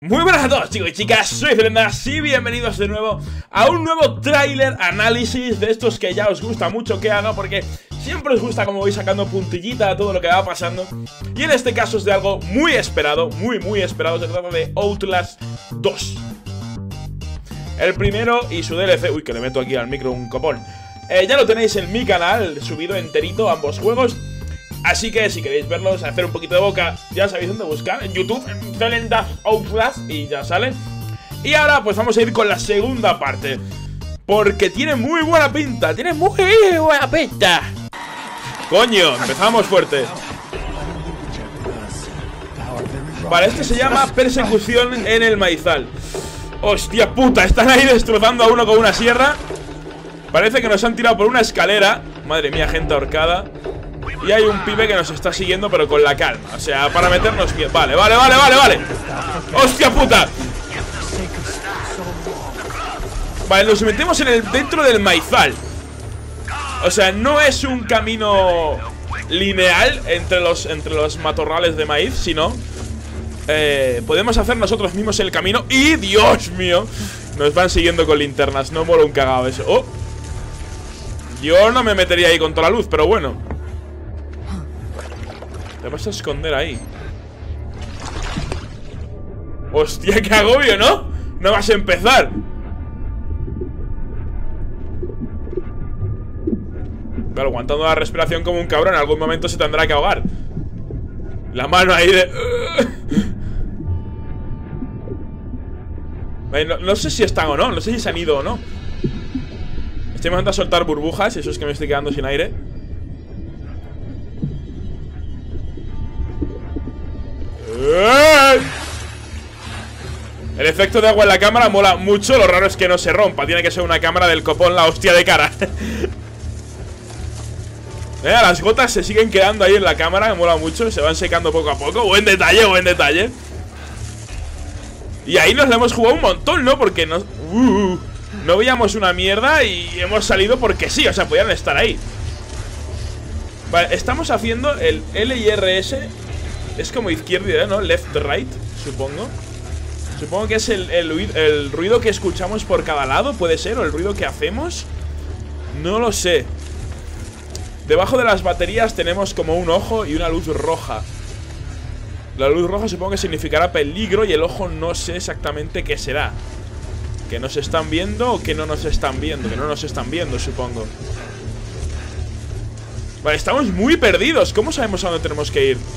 Muy buenas a todos, chicos y chicas, soy Zelendas y bienvenidos de nuevo a un nuevo tráiler análisis de estos que ya os gusta mucho que haga, porque siempre os gusta como voy sacando puntillita a todo lo que va pasando. Y en este caso es de algo muy esperado, muy esperado. Se trata de Outlast 2. El primero y su DLC, uy, que le meto aquí al micro un copón. Ya lo tenéis en mi canal, subido enterito ambos juegos. Así que si queréis verlos, hacer un poquito de boca, ya sabéis dónde buscar, en YouTube, en Zelendas Outlast, y ya salen. Y ahora pues vamos a ir con la segunda parte, porque tiene muy buena pinta, Coño, empezamos fuerte. Vale, este se llama Persecución en el Maizal. Hostia puta, están ahí destrozando a uno con una sierra. Parece que nos han tirado por una escalera. Madre mía, gente ahorcada. Y hay un pibe que nos está siguiendo, pero con la calma. O sea, para meternos miedo. Vale. ¡Hostia puta! Vale, nos metemos dentro del maizal. O sea, no es un camino lineal entre los matorrales de maíz, sino podemos hacer nosotros mismos el camino. Y, Dios mío, nos van siguiendo con linternas. No mola un cagado eso. ¡Oh! Yo no me metería ahí con toda la luz, pero bueno. Te vas a esconder ahí. Hostia, qué agobio, ¿no? No vas a empezar. Claro, aguantando la respiración como un cabrón. En algún momento se tendrá que ahogar. La mano ahí de... Vale, no sé si están o no. No sé si se han ido o no. Estoy empezando a soltar burbujas. Eso es que me estoy quedando sin aire. El efecto de agua en la cámara mola mucho. Lo raro es que no se rompa. Tiene que ser una cámara del copón, la hostia de cara. Las gotas se siguen quedando ahí en la cámara. Me mola mucho, se van secando poco a poco. Buen detalle. Y ahí nos la hemos jugado un montón, ¿no? Porque no veíamos una mierda y hemos salido porque sí. O sea, podían estar ahí. Vale, estamos haciendo el L y RS. Es como izquierda, ¿no? Left, right, supongo. Supongo que es el ruido que escuchamos por cada lado, puede ser, o el ruido que hacemos. No lo sé. Debajo de las baterías tenemos como un ojo y una luz roja. La luz roja supongo que significará peligro y el ojo no sé exactamente qué será. ¿Que nos están viendo o que no nos están viendo? Que no nos están viendo, supongo. Vale, estamos muy perdidos. ¿Cómo sabemos a dónde tenemos que ir?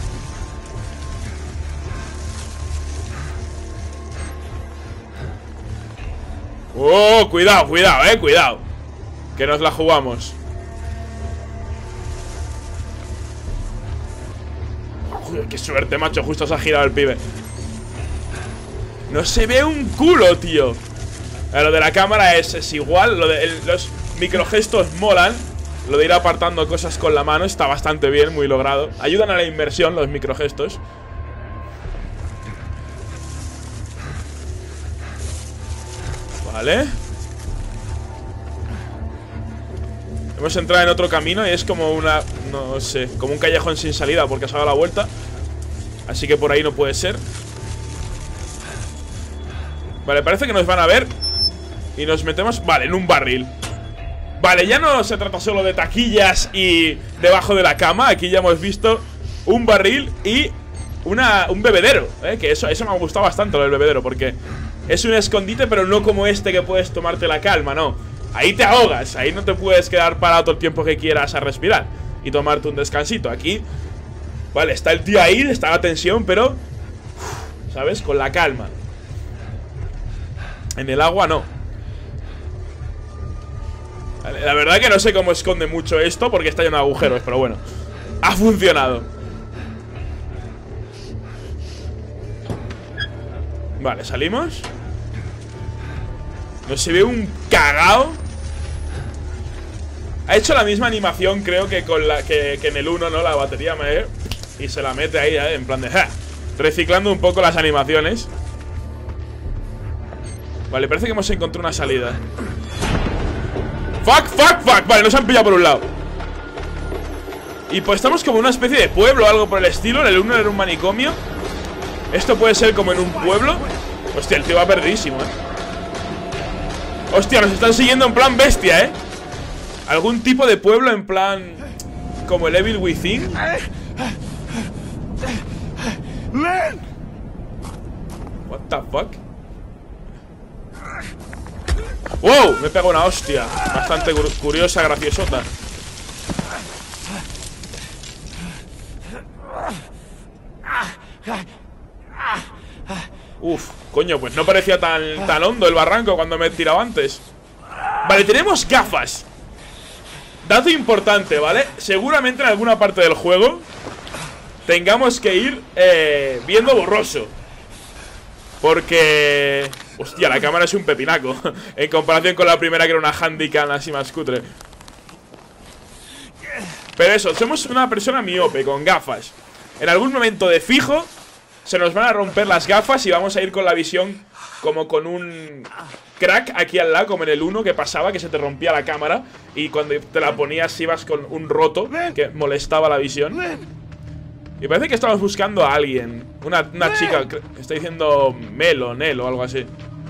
Oh, cuidado, cuidado. Que nos la jugamos. Joder, qué suerte, macho. Justo se ha girado el pibe. No se ve un culo, tío. Lo de la cámara es igual. Los microgestos molan. Lo de ir apartando cosas con la mano está bastante bien, muy logrado. Ayudan a la inmersión los microgestos. Vale. Hemos entrado en otro camino y es como una... No sé, como un callejón sin salida porque se ha dado la vuelta. Así que por ahí no puede ser. Vale, parece que nos van a ver. Y nos metemos... Vale, en un barril. Vale, ya no se trata solo de taquillas y debajo de la cama. Aquí ya hemos visto un barril y un bebedero, que eso me ha gustado bastante, lo del bebedero, porque es un escondite, pero no como este que puedes tomarte la calma, no. Ahí te ahogas, ahí no te puedes quedar parado todo el tiempo que quieras a respirar y tomarte un descansito. Aquí, vale, está el tío ahí, está la tensión, pero ¿sabes? Con la calma. En el agua no. Vale, la verdad que no sé cómo esconde mucho esto porque está lleno de agujeros, pero bueno, ha funcionado. Vale, salimos. No se ve un cagao. Ha hecho la misma animación, creo que con que en el 1, ¿no? La batería y se la mete ahí, en plan de reciclando un poco las animaciones. Vale, parece que hemos encontrado una salida. Fuck. Vale, nos han pillado por un lado. Y pues estamos como en una especie de pueblo o algo por el estilo. En el 1 era un manicomio. Esto puede ser como en un pueblo. Hostia, el tío va perdidísimo, Hostia, nos están siguiendo en plan bestia, Algún tipo de pueblo en plan como el Evil Within. What the fuck? ¡Wow! Me pega una hostia bastante curiosa, graciosota. Uf, coño, pues no parecía tan hondo el barranco cuando me he tirado antes. Vale, tenemos gafas. Dato importante, ¿vale? Seguramente en alguna parte del juego tengamos que ir viendo borroso. Porque... hostia, la cámara es un pepinaco en comparación con la primera, que era una Handycam así más cutre. Pero eso, somos una persona miope con gafas. En algún momento de fijo se nos van a romper las gafas y vamos a ir con la visión como con un crack aquí al lado, como en el 1 que pasaba, que se te rompía la cámara y cuando te la ponías ibas con un roto que molestaba la visión. Y parece que estamos buscando a alguien. Una chica, está diciendo Melo, Nelo o algo así.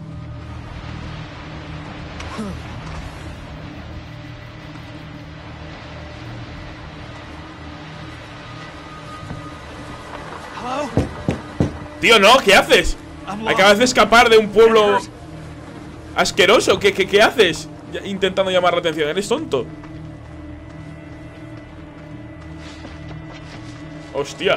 Tío, no, ¿qué haces? Acabas de escapar de un pueblo asqueroso. ¿Qué haces? Intentando llamar la atención, ¿eres tonto? Hostia.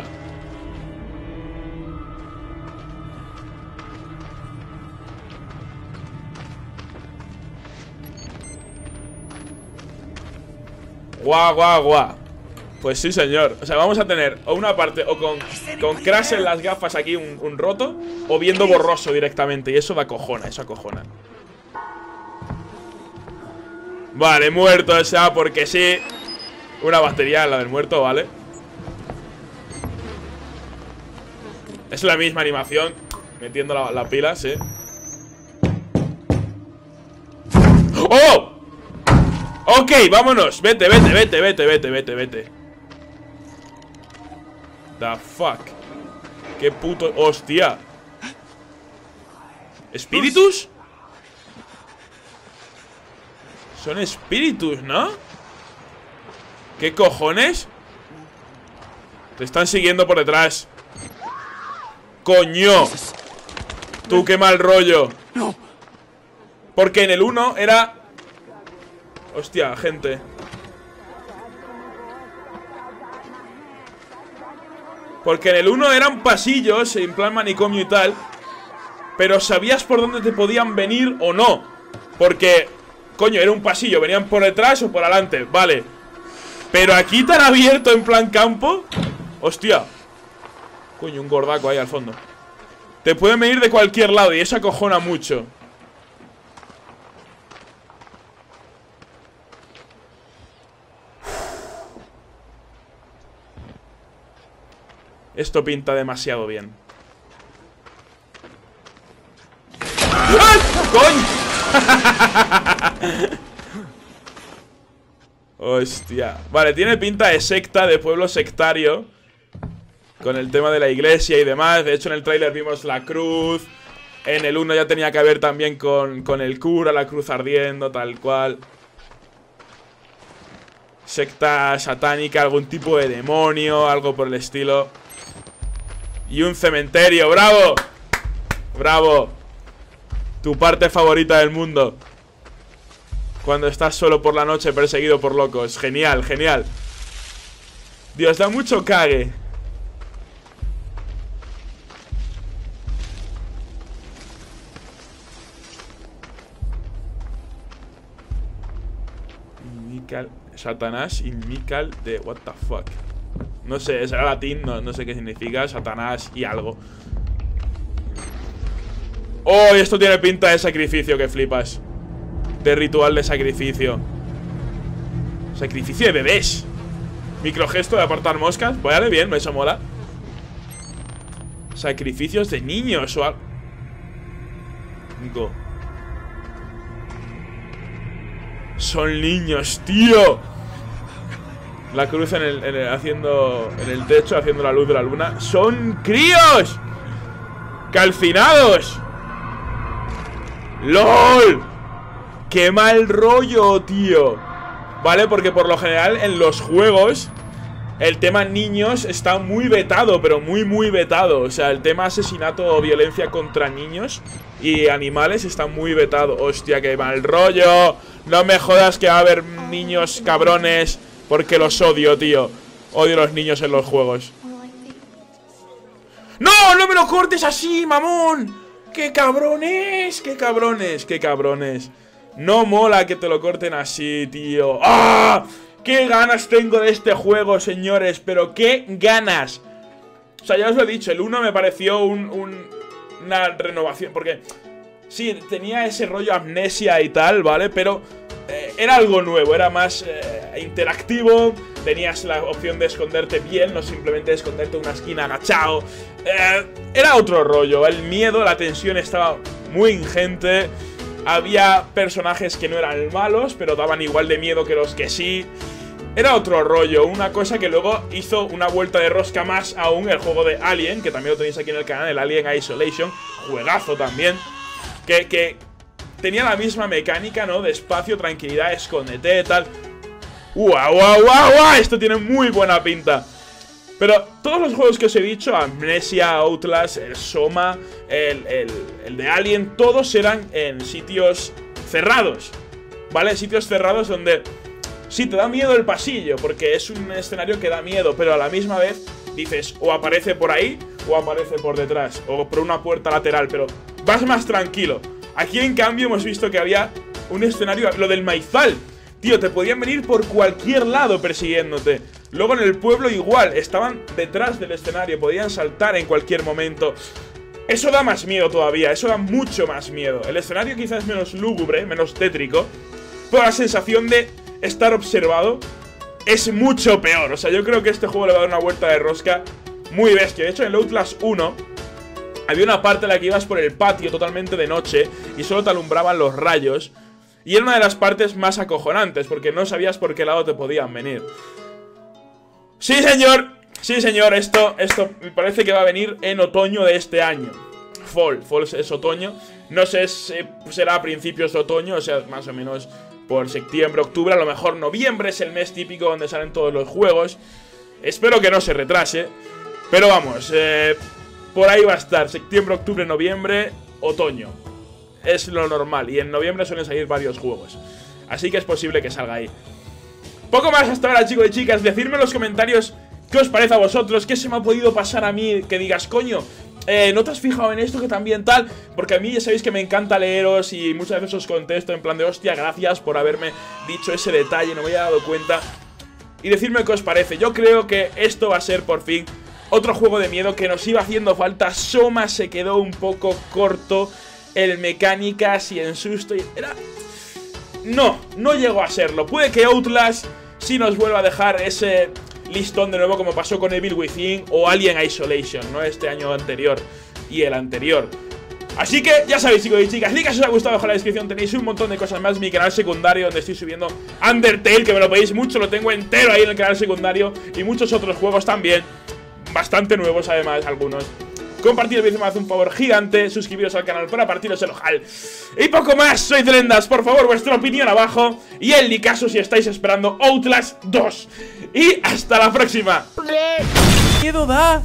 Guau. Pues sí, señor. O sea, vamos a tener o una parte o con crash en las gafas aquí un roto, o viendo borroso directamente. Y eso da acojona, eso acojona. Vale, muerto, o sea, porque sí. Una batería en la del muerto, vale. Es la misma animación, metiendo la pila, sí. ¡Oh! Ok, vámonos. Vete. The fuck. Qué puto... hostia. ¿Espíritus? Son espíritus, ¿no? ¿Qué cojones? Te están siguiendo por detrás. ¡Coño! Tú, qué mal rollo. Porque en el 1 era... hostia, gente. Porque en el 1 eran pasillos, en plan manicomio y tal, pero sabías por dónde te podían venir o no. Porque, coño, era un pasillo, venían por detrás o por adelante, vale. Pero aquí tan abierto en plan campo. Hostia. Coño, un gordaco ahí al fondo. Te pueden venir de cualquier lado y eso acojona mucho. Esto pinta demasiado bien. ¡Ay! ¡Coño! Hostia. Vale, tiene pinta de secta, de pueblo sectario, con el tema de la iglesia y demás. De hecho, en el tráiler vimos la cruz. En el 1 ya tenía que ver también con el cura, la cruz ardiendo, tal cual. Secta satánica, algún tipo de demonio, algo por el estilo. Y un cementerio, ¡bravo! ¡Bravo! Tu parte favorita del mundo. Cuando estás solo por la noche perseguido por locos. Genial, genial. Dios, da mucho cague. Satanás y Mical de what the fuck. No sé, será latín, no sé qué significa. Satanás y algo. Oh, esto tiene pinta de sacrificio, que flipas. De ritual de sacrificio. Sacrificio de bebés. Microgesto de apartar moscas. Vale, bien, eso mola. Sacrificios de niños o algo. Nico. Son niños, tío. La cruz haciendo en el techo, haciendo la luz de la luna. ¡Son críos! ¡Calcinados! ¡LOL! ¡Qué mal rollo, tío! Vale, porque por lo general en los juegos el tema niños está muy vetado, pero muy vetado. O sea, el tema asesinato o violencia contra niños y animales está muy vetado. Hostia, qué mal rollo. No me jodas que va a haber niños cabrones, porque los odio, tío. Odio a los niños en los juegos. ¡No! ¡No me lo cortes así, mamón! ¡Qué cabrones! ¡Qué cabrones! ¡Qué cabrones! No mola que te lo corten así, tío. ¡Ah! ¡Qué ganas tengo de este juego, señores! Pero qué ganas. O sea, ya os lo he dicho, el 1 me pareció una renovación, porque sí, tenía ese rollo amnesia y tal, ¿vale? Pero era algo nuevo, era más interactivo. Tenías la opción de esconderte bien, no simplemente esconderte en una esquina agachado. Era otro rollo, el miedo, la tensión estaba muy ingente. Había personajes que no eran malos, pero daban igual de miedo que los que sí. Era otro rollo, una cosa que luego hizo una vuelta de rosca más aún el juego de Alien, que también lo tenéis aquí en el canal, el Alien Isolation. Juegazo también, que tenía la misma mecánica, ¿no? De espacio, tranquilidad, escóndete, tal. ¡Guau! Esto tiene muy buena pinta. Pero todos los juegos que os he dicho, Amnesia, Outlast, el Soma, el de Alien, todos eran en sitios cerrados, ¿vale? Sitios cerrados donde sí te da miedo el pasillo, porque es un escenario que da miedo, pero a la misma vez dices, o aparece por ahí, o aparece por detrás, o por una puerta lateral, pero vas más tranquilo. Aquí en cambio hemos visto que había un escenario, lo del maizal. Tío, te podían venir por cualquier lado persiguiéndote. Luego en el pueblo igual, estaban detrás del escenario, podían saltar en cualquier momento. Eso da más miedo todavía, eso da mucho más miedo. El escenario quizás es menos lúgubre, menos tétrico, pero la sensación de estar observado es mucho peor. O sea, yo creo que este juego le va a dar una vuelta de rosca muy bestia. De hecho, en el Outlast 1 había una parte en la que ibas por el patio totalmente de noche y solo te alumbraban los rayos. Y era una de las partes más acojonantes, porque no sabías por qué lado te podían venir. Sí, señor. Sí, señor, esto me parece que va a venir en otoño de este año. Fall es otoño. No sé si será a principios de otoño, o sea, más o menos por septiembre, octubre. A lo mejor noviembre es el mes típico donde salen todos los juegos. Espero que no se retrase. Pero vamos, por ahí va a estar. Septiembre, octubre, noviembre, otoño. Es lo normal, y en noviembre suelen salir varios juegos. Así que es posible que salga ahí. Poco más hasta ahora, chicos y chicas. Decidme en los comentarios qué os parece a vosotros, qué se me ha podido pasar a mí, que digas, coño, ¿no te has fijado en esto que también tal? Porque a mí ya sabéis que me encanta leeros y muchas veces os contesto en plan de, hostia, gracias por haberme dicho ese detalle, no me había dado cuenta. Y decidme qué os parece. Yo creo que esto va a ser por fin otro juego de miedo que nos iba haciendo falta. Soma se quedó un poco corto, el mecánicas y en susto y era... No llegó a serlo. Puede que Outlast sí nos vuelva a dejar ese listón de nuevo, como pasó con Evil Within o Alien Isolation, ¿no? Este año anterior y el anterior. Así que ya sabéis, chicos y chicas, si os ha gustado, en la descripción tenéis un montón de cosas más. Mi canal secundario, donde estoy subiendo Undertale, que me lo pedís mucho, lo tengo entero ahí en el canal secundario. Y muchos otros juegos también, bastante nuevos además, algunos. Compartir el vídeo me hace un favor gigante. Suscribiros al canal para partiros el ojal. Y poco más, soy Zelendas. Por favor, vuestra opinión abajo. Y en mi caso, si estáis esperando Outlast 2. Y hasta la próxima. ¿Qué miedo da?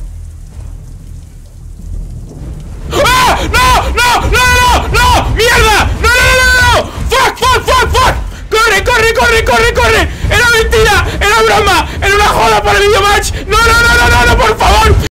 ¡Ah! ¡No! ¡Mierda! ¡No! ¡Fuck! ¡Corre! ¡Era mentira! ¡Era broma! ¡Era una joda para el video match! ¡No, por favor!